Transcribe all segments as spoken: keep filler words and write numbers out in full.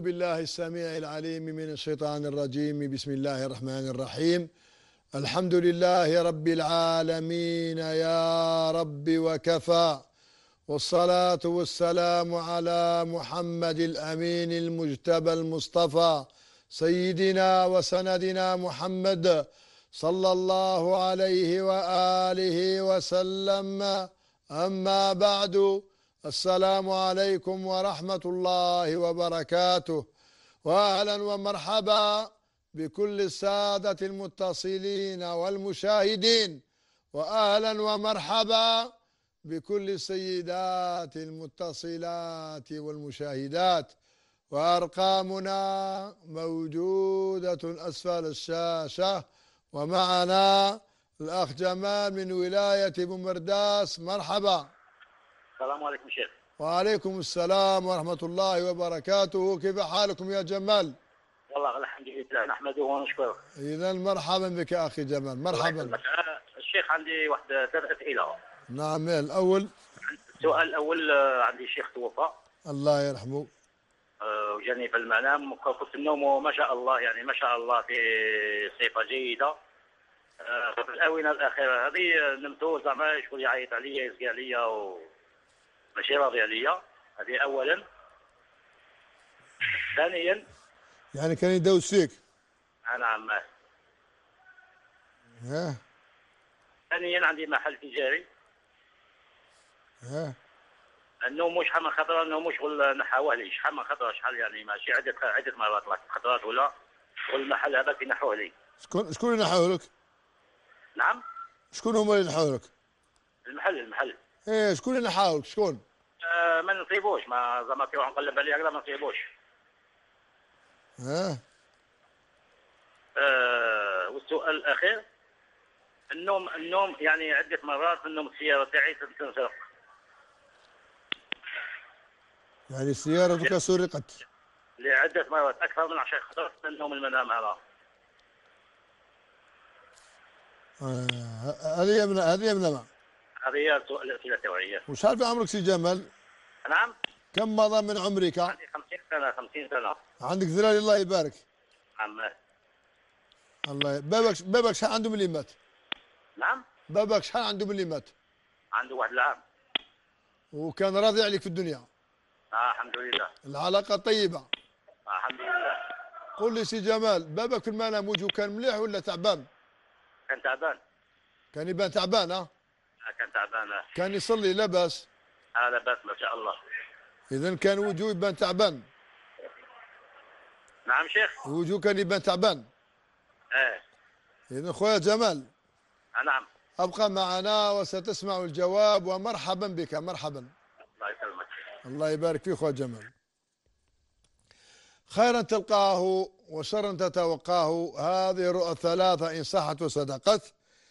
بالله السميع العليم من الشيطان الرجيم. بسم الله الرحمن الرحيم. الحمد لله رب العالمين يا رب وكفى، والصلاة والسلام على محمد الأمين المجتبى المصطفى سيدنا وسندنا محمد صلى الله عليه وآله وسلم. أما بعد، السلام عليكم ورحمة الله وبركاته، وأهلا ومرحبا بكل السادة المتصلين والمشاهدين، وأهلا ومرحبا بكل السيدات المتصلات والمشاهدات. وأرقامنا موجودة أسفل الشاشة، ومعنا الأخ جمال من ولاية بومرداس. مرحبا. السلام عليكم شيخ. وعليكم السلام ورحمة الله وبركاته. كيف حالكم يا جمال؟ والله الحمد لله نحمده ونشكره. إذا مرحبا بك أخي جمال. مرحبا. الشيخ عندي واحد ثلاث أسئلة. نعم. الأول، السؤال الأول، عندي شيخ توفى الله يرحمه، وجاني في المنام كنت النوم ما شاء الله، يعني ما شاء الله في صفة جيدة. في الآونة الأخيرة هذه نمت زعما شكون يعيط عليا يزكي عليا وماشي راضي عليا. هذه أولا. ثانيا، يعني كان يدوس فيك؟ نعم. ها. ثانيا عندي محل تجاري. ها. النوم شحال من خطره، النوم شغل نحاوه لي شحال من خطره، شحال يعني ماشي عده عده مرات خطرات ولا شغل المحل هذاك ينحوه لي. شكون شكون اللي نحاوه لك؟ نعم. شكون هما اللي نحاوه لك؟ المحل المحل ايه، شكون اللي نحاوه لك؟ شكون؟ آه ما نصيبوش، ما زعما كيروح نقلب عليه هكذا ما نصيبوش. ها. آه والسؤال الاخير، النوم النوم يعني عده مرات النوم السياره تاعي تنسرق. يعني سيارتك سرقت؟ لعده مرات اكثر من عشر خطرات من النوم المنام هذا. آه، هذه يمنع هذه يمنع هذه هي الاسئله التوعيه. وشحال في عمرك سي جمال؟ نعم. كم مضى من عمرك؟ عندي خمسين سنه. خمسين سنه. عندك ذراري الله يبارك. نعم. الله ي... بابك بابك شحال عنده ملي مات؟ نعم. بابك شحال عنده ملي مات؟ عنده واحد العام. وكان راضي عليك في الدنيا؟ اه الحمد لله. العلاقة طيبة؟ آه الحمد لله. قل لي سي جمال، بابك في المنام وجهه كان مليح ولا تعبان؟ كان تعبان. كان يبان تعبان؟ ها؟ آه كان تعبان. آه. كان يصلي لاباس؟ اه لاباس ما شاء الله. إذا كان وجهه يبان تعبان؟ نعم شيخ. وجهه كان يبان تعبان؟ ايه. إذا خويا جمال، آه نعم. أبقى معنا وستسمع الجواب، ومرحبا بك. مرحبا. الله يسلمك. الله يبارك فيك خويا جمال. خيرا تلقاه وشرا تتوقاه، هذه الرؤى الثلاثة إن صحت وصدقت.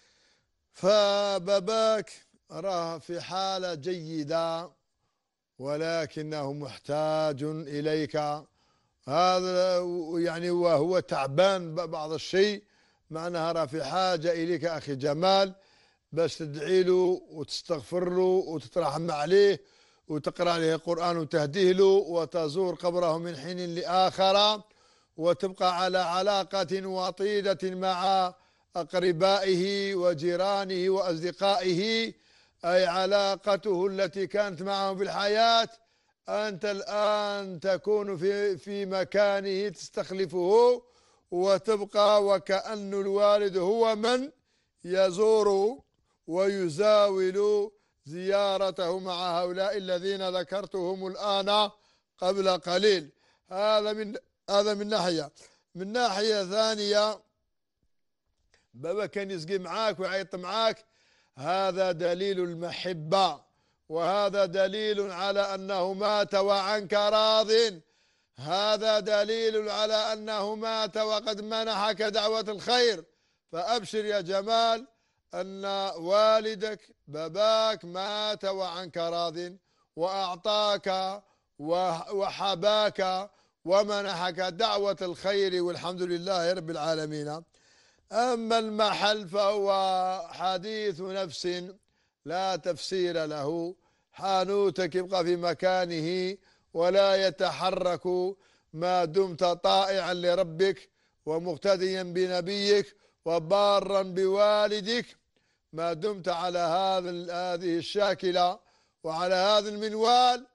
فباباك راه في حالة جيدة، ولكنه محتاج إليك. هذا يعني وهو تعبان بعض الشيء، معناها راه في حاجة إليك أخي جمال، باش تدعي له وتستغفر له وتترحم عليه وتقرأ عليه القرآن وتهديه له، وتزور قبره من حين لآخر، وتبقى على علاقة وطيدة مع أقربائه وجيرانه وأصدقائه، أي علاقته التي كانت معه في الحياة. أنت الآن تكون في في مكانه تستخلفه، وتبقى وكأن الوالد هو من يزور ويزاول زيارته مع هؤلاء الذين ذكرتهم الآن قبل قليل. هذا من هذا من ناحية. من ناحية ثانية، بابا كان يسقي معاك ويعيط معاك، هذا دليل المحبة، وهذا دليل على أنه مات وعنك راض. هذا دليل على أنه مات وقد منحك دعوة الخير. فأبشر يا جمال أن والدك باباك مات وعنك راض، وأعطاك وحباك ومنحك دعوة الخير، والحمد لله رب العالمين. أما المحل فهو حديث نفس لا تفسير له. حانوتك يبقى في مكانه ولا يتحرك ما دمت طائعا لربك ومقتديا بنبيك وبارا بوالدك، ما دمت على هذا هذه الشاكلة وعلى هذا المنوال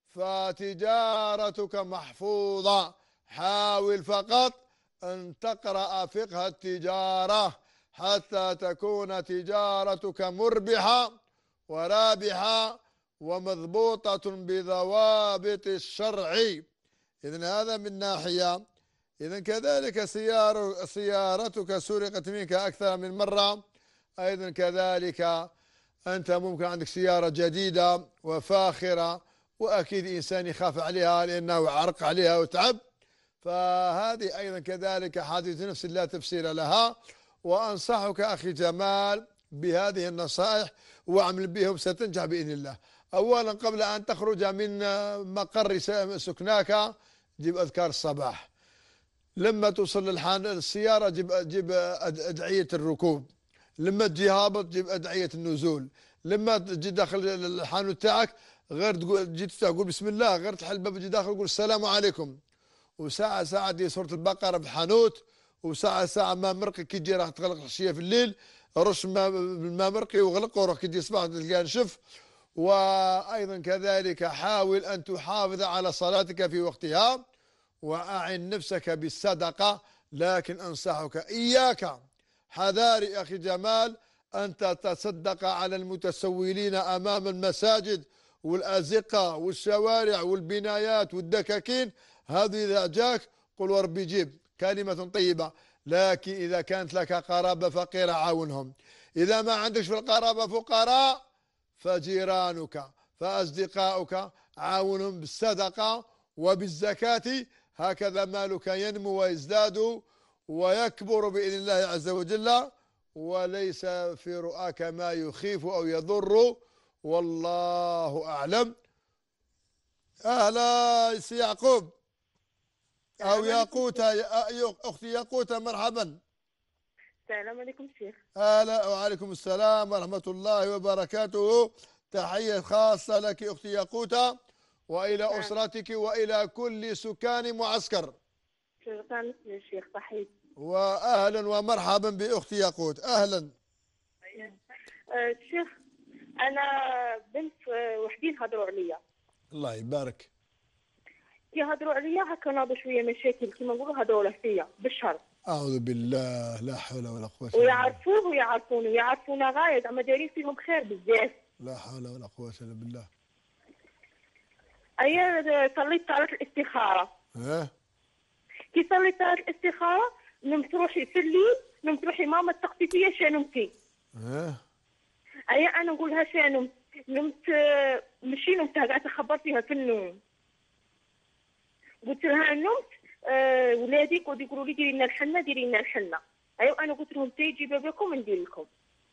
فتجارتك محفوظة. حاول فقط أن تقرأ فقه التجارة حتى تكون تجارتك مربحة ورابحة ومضبوطة بضوابط الشرع. إذن هذا من ناحية. إذن كذلك سيار سيارتك سرقت منك أكثر من مرة، أيضا كذلك أنت ممكن عندك سيارة جديدة وفاخرة وأكيد إنسان يخاف عليها لأنه عرق عليها وتعب، فهذه أيضا كذلك حادث نفس لا تفسير لها. وأنصحك أخي جمال بهذه النصائح واعمل بهم ستنجح بإذن الله. أولا قبل أن تخرج من مقر سكناك جيب أذكار الصباح، لما توصل للسيارة جيب جيب أدعية الركوب، لما تجي هابط جيب أدعية النزول، لما تجي داخل الحانوت تاعك غير تقول جيت تقول بسم الله، غير تحل الباب تجي داخل تقول السلام عليكم. وساعة ساعة دي سورة البقرة في الحانوت، وساعة ساعة ما مرقي كي تجي راح تغلق العشية في الليل رش ما ما مرقي وغلقه وروح كي تجي الصباح تلقاه نشف. وأيضا كذلك حاول أن تحافظ على صلاتك في وقتها وأعن نفسك بالصدقة، لكن أنصحك إياك حذاري أخي جمال أن تتصدق على المتسولين أمام المساجد والأزقة والشوارع والبنايات والدكاكين. هذه إذا جاك قل وربي جيب كلمة طيبة، لكن إذا كانت لك قرابة فقيرة عاونهم. إذا ما عندكش في القرابة فقراء فجيرانك فأصدقاؤك عاونهم بالصدقة وبالزكاة، هكذا مالك ينمو ويزداد ويكبر بإذن الله عز وجل، وليس في رؤاك ما يخيف أو يضر، والله أعلم. أهلا سي يعقوب أو ياقوتة، أختي ياقوتة مرحبا. السلام عليكم شيخ. أهلا وعليكم السلام ورحمة الله وبركاته. تحية خاصة لك أختي ياقوتة وإلى أسرتك وإلى كل سكان معسكر. شكرا يا شيخ صحيح. وأهلا ومرحبا بأختي ياقوت. أهلا. أه شيخ أنا بنت وحدين هضروا عليا. الله يبارك. كي هضروا عليا هكا ناضوا شوية مشاكل كيما نقولوا هضروا له فيا بالشر. أعوذ بالله لا حول ولا قوة. ويعرفوه ويعرفونه ويعرفونا غاية زعما دايرين فيهم خير بزاف. لا حول ولا قوة إلا بالله. أيا صليت صلاة الاستخارة. ها؟ كي صليت صلاة الاستخارة نمت روحي في الليل، نمت روحي ماما تقصي فيا شنمتي. ها؟ أيا أنا نقولها شنمت، نمت ماشي نمتها قاعدة أخبر فيها في النوم. قلت لها نمت آه ولادي يقعدوا يقولوا لي ديري لنا الحنة ديري لنا الحنة. أيوا أنا قلت لهم تيجي بابكم ندير لكم.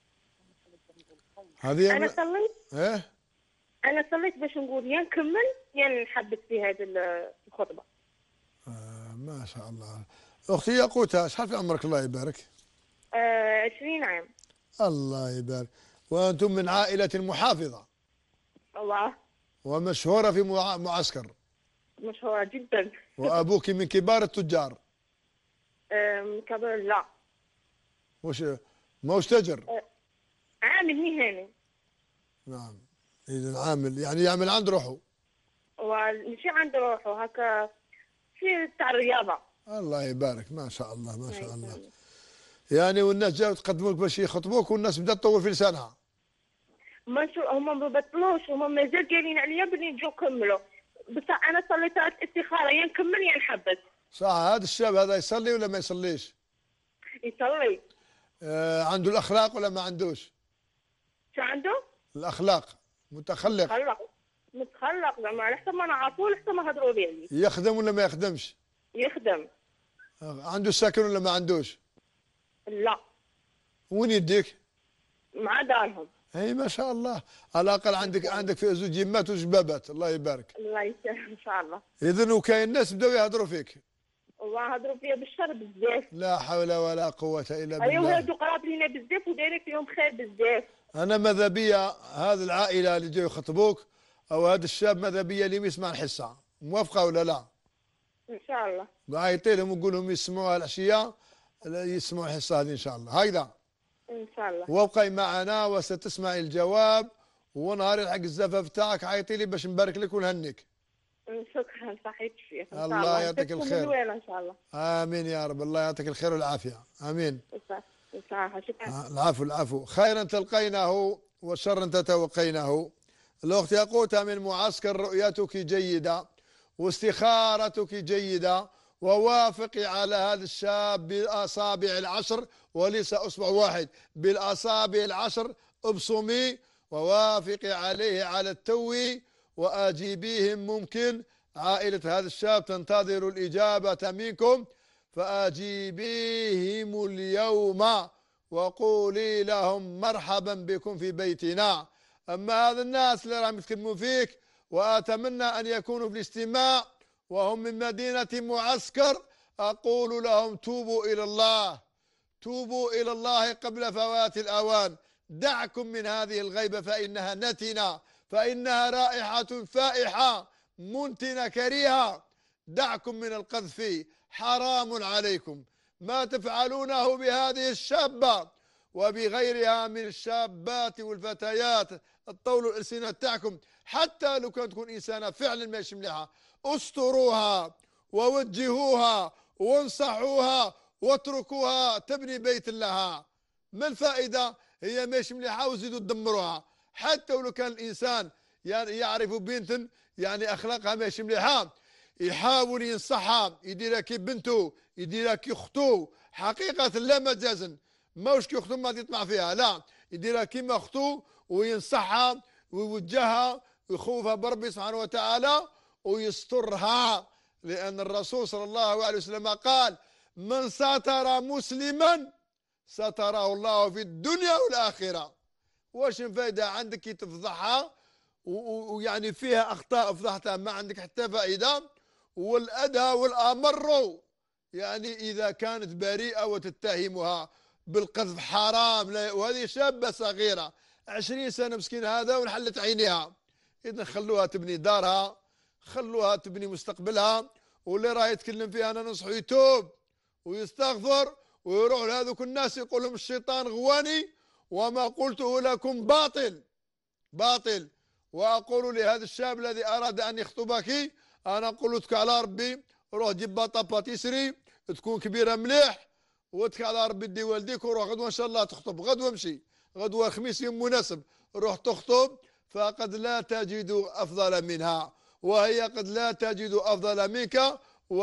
هذه أنا صليت. إيه؟ أنا صليت باش نقول يا نكمل يا نحبس في هذه الخطبة. آه ما شاء الله. أختي ياقوتة شحال في عمرك الله يبارك؟ آه عشرين عام. الله يبارك. وأنتم من عائلة محافظة. الله. ومشهورة في معسكر. مشهورة جدا. وأبوك من كبار التجار. آه من كبار لا. وش موش تاجر؟ آه عامل مهني. نعم. إذا عامل يعني يعمل عند روحه. ومشي عند روحه هكا في تاع الرياضة. الله يبارك ما شاء الله ما شاء الله. يعني والناس جاوا تقدموا لك باش يخطبوك والناس بدات تطول في لسانها. ما شو هما ما بطلوش، هما مازال قايلين عليا بلي نجيو نكملوا، بصح انا صليت الاستخاره يا نكمل يا نحبس. صح. هذا الشاب هذا يصلي ولا ما يصليش؟ يصلي. آه عنده الاخلاق ولا ما عندوش؟ شو عنده؟ الاخلاق متخلق. متخلق متخلق زعما على حسب ما نعرفو على حسب ما هضروا لي عليه. يخدم ولا ما يخدمش؟ يخدم. آه عنده سكن ولا ما عندوش؟ لا. وين يديك؟ مع دارهم. اي ما شاء الله. على الاقل عندك عندك في زوج يمات وجبابات. الله يبارك. الله يسهل ان شاء الله. اذا وكاين ناس بداو يهضروا فيك. والله هضروا فيا بالشر بزاف. لا حول ولا قوة الا بالله. ايوا هادو قراب لينا بزاف ودايرين فيهم خير بزاف. انا ماذا بيا هذه العائلة اللي جاوا يخطبوك او هذا الشاب ماذا بيا اللي يسمع الحصة، موافقة ولا لا؟ ان شاء الله. وعيطي لهم وقول لهم يسمعوها العشيه، يسمعوا الحصه هذه ان شاء الله. هكذا ان شاء الله. وابقي معنا وستسمعي الجواب، ونهار يلحق الزفاف تاعك عيطي لي باش نبارك لك ونهنيك. شكرا صحيح الشيخ. ان شاء الله الله يعطيك نشوفكم الخير. من وين ان شاء الله. امين يا رب، الله يعطيك الخير والعافيه، امين. صراحه شكرا. العفو العفو. خيرا تلقينه وشرا تتوقينه. الأخت يقوتها من معسكر رؤيتك جيدة واستخارتك جيدة، ووافقي على هذا الشاب بالأصابع العشر وليس أصبع واحد، بالأصابع العشر ابصمي ووافقي عليه على التو وأجيبيهم. ممكن عائلة هذا الشاب تنتظر الإجابة منكم، فأجيبيهم اليوم وقولي لهم مرحبا بكم في بيتنا. أما هذا الناس اللي راهم يتكلموا فيك وأتمنى أن يكونوا في الاستماع وهم من مدينة معسكر، أقول لهم توبوا إلى الله، توبوا إلى الله قبل فوات الأوان. دعكم من هذه الغيبة فإنها نتنة، فإنها رائحة فائحة منتنة كريهة. دعكم من القذف، حرام عليكم. ما تفعلونه بهذه الشابة وبغيرها من الشابات والفتيات الطول الألسنة تاعكم، حتى لو كانت تكون إنسانة فعلا ماشي مليحة، استروها ووجهوها وانصحوها واتركوها تبني بيت لها. ما الفائدة؟ هي ماشي مليحة وزيدوا تدمروها. حتى ولو كان الإنسان يعني يعرف بنت يعني أخلاقها ماشي مليحة، يحاول ينصحها، يديرها كي بنته، يديرها كي اختو، حقيقة لا مجازا، ماوش كي اختو ما يطمع فيها، لا، يديرها كيما اختو وينصحها ويوجهها ويخوفها بربي سبحانه وتعالى ويسترها. لأن الرسول صلى الله عليه وسلم قال: من ستر مسلما ستره الله في الدنيا والآخرة. واش الفائدة عندك كي تفضحها ويعني فيها أخطاء فضحتها ما عندك حتى فائدة؟ والأدهى والأمر يعني إذا كانت بريئة وتتهمها بالقذف حرام. وهذه شابة صغيرة عشرين سنة مسكين هذا ونحلت عينيها. إذا خلوها تبني دارها، خلوها تبني مستقبلها، واللي راه يتكلم فيها أنا ننصحه يتوب ويستغفر ويروح لهذوك الناس يقول لهم الشيطان غواني وما قلته لكم باطل باطل. وأقول لهذا الشاب الذي أراد أن يخطبك، أنا نقول لك على ربي روح جيب باطا باتيسري تكون كبيرة مليح، واتك على ربي دي والديك وروح غدوة إن شاء الله تخطب. غدوة امشي، غدوة الخميس يوم مناسب روح تخطب، فقد لا تجد أفضل منها وهي قد لا تجد أفضل منك،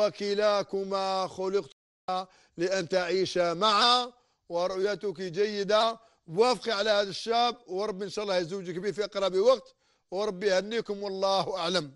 وكلاكما خلقت لأن تعيش معا، ورؤيتك جيدة. وافقي على هذا الشاب وربي إن شاء الله يزوجك به في أقرب وقت، وربي يهنيكم والله أعلم.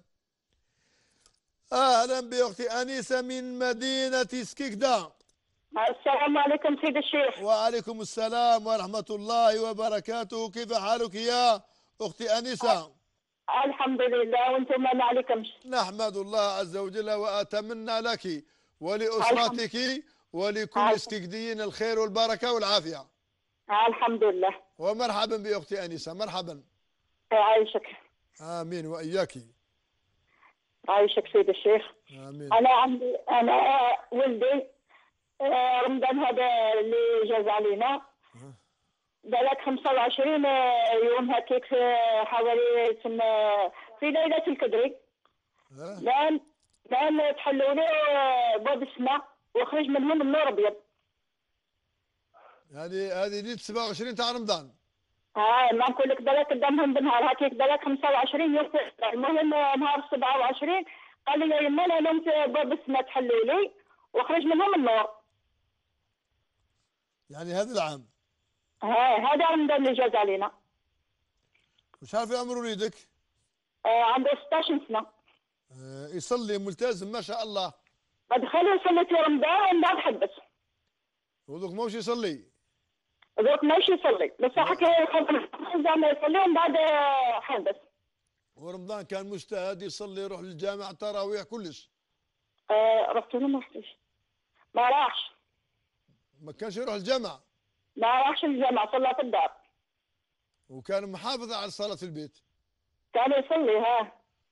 أهلا بأختي أنيسة من مدينة سكيكدا. السلام عليكم سيد الشيخ. وعليكم السلام ورحمة الله وبركاته. كيف حالك يا أختي أنيسة؟ الحمد لله، وانتم ما عليكمش. نحمد الله عز وجل، وأتمنى لك ولأسرتك ولكل سكيكديين الخير والبركة والعافية. الحمد لله. ومرحبا بأختي أنيسة، مرحبا. عايشك. آمين وإياك. عايشك سيد الشيخ. آمين. أنا عندي أنا ولدي رمضان هذا اللي جاز علينا بلك خمسة وعشرين يوم هكيك حوالي في ليلة القدر. الآن الآن تحلوا لي باب السماء وخرج منهم النور أبيض. هذه هذه ليلة سبعة وعشرين تاع رمضان. ها ما نقول لك بلك قدامهم بنهار هكيك بلك خمسة وعشرين يوم. المهم نهار سبعة وعشرين قال لي يا يما انا نمت باب السماء تحلوا لي وخرج منهم النور. يعني هذا العام. ها هذا رمضان اللي جاز علينا. وش عارف عمر وليدك؟ آه عنده ستة عشر سنة. آه يصلي ملتزم ما شاء الله. دخل يصلي في رمضان ومن بعد حبس. وذوك موش يصلي؟ ذوك ماشي يصلي بس حكى زعما يصلي ومن بعد حبس. ورمضان كان مجتهد يصلي يروح للجامع التراويح كلش. آه رحت له ما رحتش. ما راحش. ما كانش يروح الجامع؟ ما راحش الجامع صلى في الدار. وكان محافظ على الصلاة في البيت. كان يصلي ها.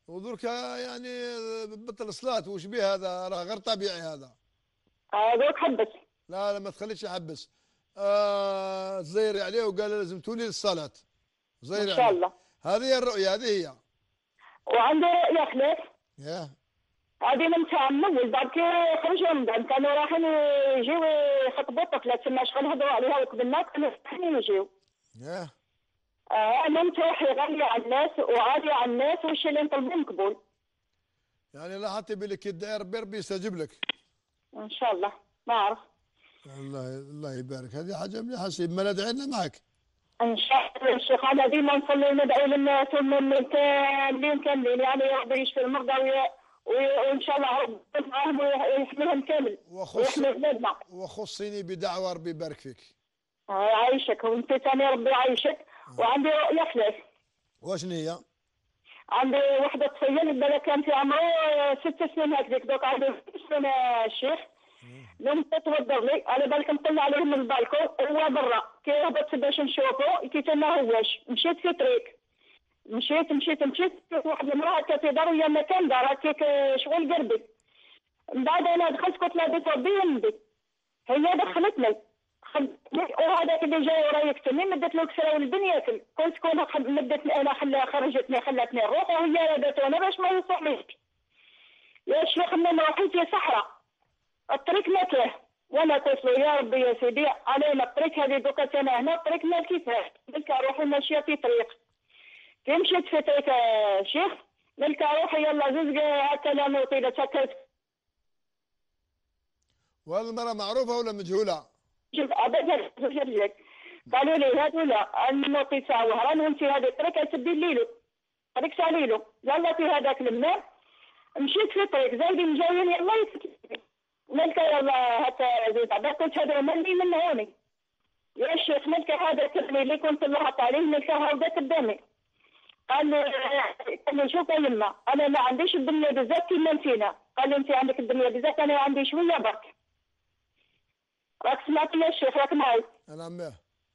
ودرك يعني بطل الصلاة وش بيه هذا؟ راه غير طبيعي هذا. آه دوك حبس. لا لا ما تخليش يحبس. آه زيري عليه وقال لازم تولي للصلاة. ان زيري شاء عليه. الله. هذه هي الرؤية، هذه هي. وعندي رؤية خلاف. ياه. هذه من تاع اول بعد كي خرج رمضان كانوا رايحين يجيو يخطبوا الطفلة تما شغل هضروا عليها وقبلنا كانوا رايحين يجيو. ياه. آه انا ممتوحي غالية على الناس وعالية على الناس وش اللي نطلبوه مقبول. يعني لا حتى بلك الدائر ربي يستجيب لك. ان شاء الله ما اعرف. الله الله يبارك، هذه حاجة مليحة سيد، ما ندعينا معك. ان شاء الله الشيخ انا ديما نصلي وندعي للناس ومن كاملين كاملين يعني ربي يشفي المرضى وان شاء الله ربي معاهم ويحميهم كامل ويحمي بلادنا. وخصني بدعوة ربي يبارك فيك. يعيشك وانت ثاني ربي يعيشك. وعندي رؤية ثلاث. واشنو هي؟ عندي وحدة طفيل بالك كان في عمره ست سنين هكذاك دوك عندي ست سنين الشيخ. لم تتوضر لي على بالك نطلع عليه من البالكون هو برا كي هبط باش نشوفه كي ما هواش. مشيت في طريق مشيت مشيت مشيت واحد المراه كانت في دار ما كان دار هكاك شغل قربي. من بعد انا دخلت قلت لها بتوضي ونبي. هي دخلتني خدتني وهذاك اللي جاي وراي يكتمني مدت له كسره والبن ياكل. قلت كون مدتني انا خلا خرجتني خلتني نروح وهي رادت انا باش ما يصحليش. يا شيخ انا روحيت يا صحراء الطريق ماكله وانا قلت له يا ربي يا سيدي علينا الطريق هذه دوكا انا هنا الطريق مال كيفاش نلقى روحي ماشيه في طريق. كي مشيت في طريق يا شيخ نلقى روحي يلا زوج هكا لا نوطيله هكا. والمرأة معروفة ولا مجهولة؟ شوف ابدا رجلك قالوا لي هذولا النوطي ساعه وهران وانت هذه الطريق تسدي الليلو طريق ساليلو يلا في هذاك الماء. مشيت في طريق زايدين جايين يلا يسكتني نلقى يلا هكا زيد عباد قلت هذا مالي من هوني يا شيخ نلقى هذا كلمي اللي كنت نلحق عليه نلقى هذا قدامي. قال لي قال لي شوف يا يما انا ما عنديش الدنيا بزاف كيما انتينا. قال لي انت عندك الدنيا بزاف انا عندي شويه برك. راك سمعت يا شيخ راك معي؟ انا عماه.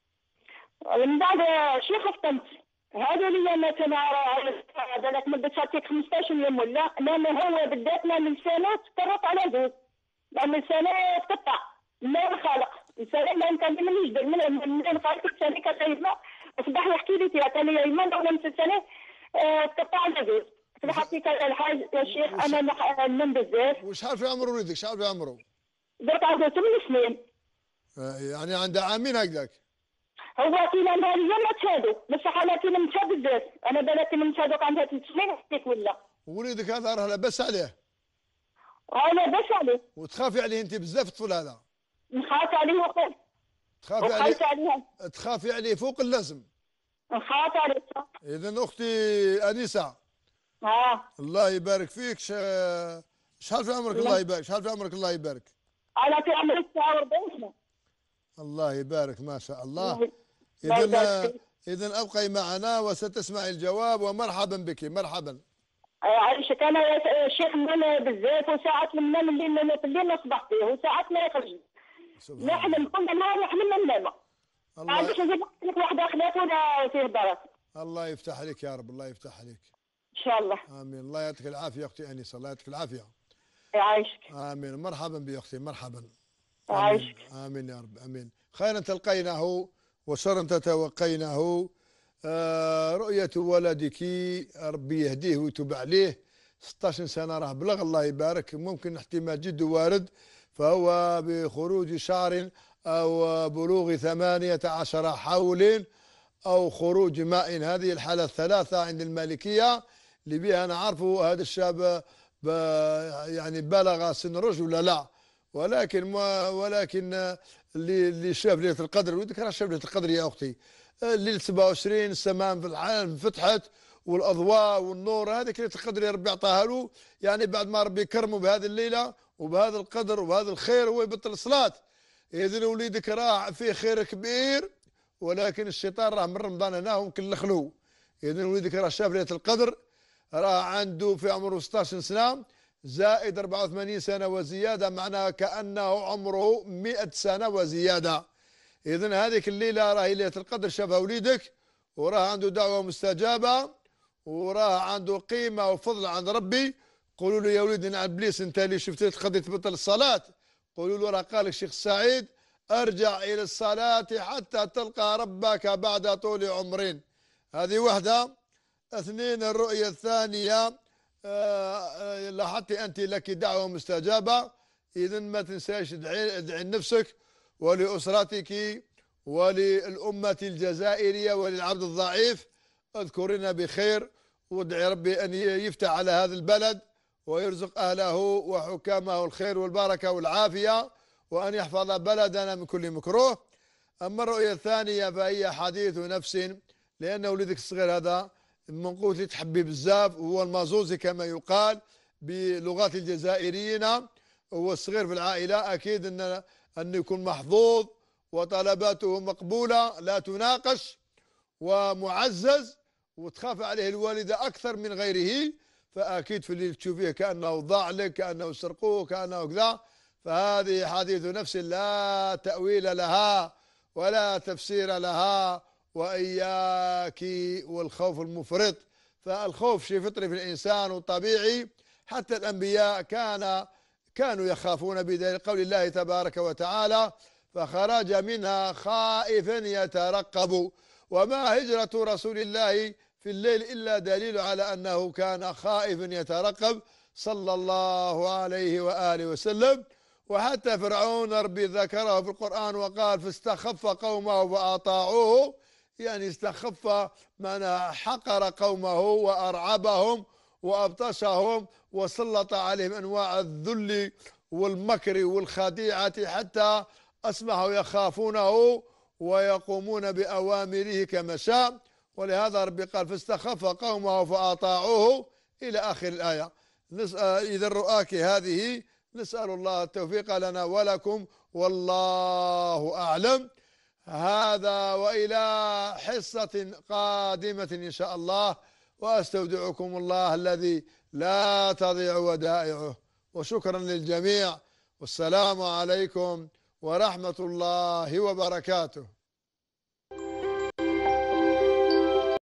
من بعد شيخ افتنت هذا اللي انا تنعرى هذا لك مدة هاتيك خمسطاش يوم ولا لان هو بالذات من لسانه تكرط على زوج لان لسانه تقطع ما الخالق لسانه ما يمكن من يجبر من من الخالق لسانه كتايبنا اصبح يحكي لي فيها كان لي ايمان ولا من لسانه تقطع على زوج. حطيت الحاج يا شيخ انا من بزاف. وشحال في عمر وليدك؟ شحال في عمره؟ درت عنده ثمان سنين. يعني عنده عامين هكذاك. هو كيما نهاريا ما تشادو بصح انا كي نمشى بزاف انا بناتي من تشادوك عندها ثلاث سنين حكيت ولا. وليدك هذا راه لاباس عليه؟ اه لاباس عليه. وتخافي عليه انت بزاف الطفل هذا؟ نخاف عليه وقف. تخافي عليه؟ عليها. تخافي عليه فوق اللازم. نخاف عليه. اذا اختي انيسه. اه الله يبارك فيك. شحال في عمرك؟ الله يبارك. شحال في عمرك؟ الله يبارك. انا في عمري تسعة وأربعين سنة. الله يبارك ما شاء الله. إذن إذن أبقي معنا وستسمعي الجواب ومرحبا بك. مرحبا. عايشك أنا يا شيخ ننام بزاف وساعات ننام الليل في الليل نصبح فيه وساعات ما يخرج. نحلم كل نهار نحلم ننام. الله عندك نجيب لك واحدة خلاف ولا فيه درس. الله يفتح عليك يا رب. الله يفتح عليك. إن شاء الله. آمين. الله يعطيك العافية أختي أنيسة. الله يعطيك العافية. يعيشك. آمين. مرحبا بي أختي. مرحبا. يعيشك. آمين يا رب. آمين. خيرا تلقيناه وشرا تتوقيناه. آه رؤية ولدك ربي يهديه ويتوب عليه. ستة عشر سنة راه بلغ الله يبارك. ممكن احتمال جد وارد فهو بخروج شعر أو بلوغ ثمانية عشر حول أو خروج ماء. هذه الحالة الثلاثة عند المالكية اللي بها نعرفوا هذا الشاب يعني بلغ سن الرشد ولا لا. ولكن ما ولكن اللي اللي شاف ليله القدر وذكر شاف ليله القدر يا اختي الليل سبعة وعشرين السماء في العالم فتحت والاضواء والنور. هذيك ليله القدر يا ربي اعطاها له يعني بعد ما ربي كرمه بهذه الليله وبهذا القدر وبهذا الخير هو يبطل الصلاه. اذا وليدك راه فيه خير كبير ولكن الشيطان راه من رمضان هنا ممكن نخلوه. اذا وليدك راه شاف ليله القدر راه عنده في عمره ستة عشر سنه زائد أربعة وثمانين سنة وزيادة معناها كأنه عمره مئة سنة وزيادة. إذن هذيك الليلة راهي ليلة القدر شافها وليدك وراه عنده دعوة مستجابة وراه عنده قيمة وفضل عند ربي، قولوا له يا وليدي نعم ابليس انت اللي شفت تقضي تبطل الصلاة، قولوا له راه قال الشيخ السعيد ارجع الى الصلاة حتى تلقى ربك بعد طول عمر. هذه واحدة. اثنين، الرؤية الثانية، آه لاحظت انت لك دعوة مستجابة، اذا ما تنساش ادعي, ادعي لنفسك ولأسرتك وللأمة الجزائرية وللعبد الضعيف، اذكرنا بخير، وادعي ربي أن يفتح على هذا البلد ويرزق أهله وحكامه الخير والبركة والعافية، وأن يحفظ بلدنا من كل مكروه. أما الرؤية الثانية فهي حديث نفس، لأن ولدك الصغير هذا منقوث اللي تحبي بزاف، وهو المازوزي كما يقال بلغات الجزائريين، هو الصغير في العائلة، أكيد أن أن يكون محظوظ وطلباته مقبولة لا تناقش ومعزز، وتخاف عليه الوالدة أكثر من غيره، فأكيد في الليل تشوفيه كأنه ضاع لك، كأنه سرقوه، كأنه كذا. فهذه حديث نفس لا تأويل لها ولا تفسير لها، وإياك والخوف المفرط. فالخوف شيء فطري في الإنسان وطبيعي، حتى الأنبياء كان كانوا يخافون بدليل قول الله تبارك وتعالى فخرج منها خائفا يترقب. وما هجرة رسول الله في الليل إلا دليل على أنه كان خائفا يترقب صلى الله عليه وآله وسلم. وحتى فرعون ربي ذكره في القرآن وقال فاستخف قومه فأطاعوه، يعني استخف معنى حقر قومه وأرعبهم وأبطشهم وسلط عليهم أنواع الذل والمكر والخديعة حتى أصبحوا يخافونه ويقومون بأوامره كما شاء. ولهذا ربي قال فاستخف قومه فأطاعوه إلى آخر الآية. إذا رؤاك هذه نسأل الله التوفيق لنا ولكم، والله أعلم. هذا وإلى حصة قادمة إن شاء الله، وأستودعكم الله الذي لا تضيع ودائعه، وشكرا للجميع، والسلام عليكم ورحمة الله وبركاته.